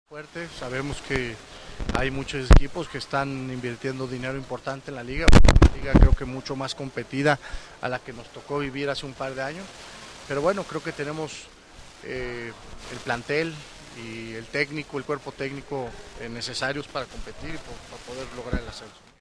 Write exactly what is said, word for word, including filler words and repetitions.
Fuerte, sabemos que hay muchos equipos que están invirtiendo dinero importante en la liga, una liga creo que mucho más competida a la que nos tocó vivir hace un par de años, pero bueno, creo que tenemos eh, el plantel y el técnico, el cuerpo técnico eh, necesarios para competir y para poder lograr el ascenso.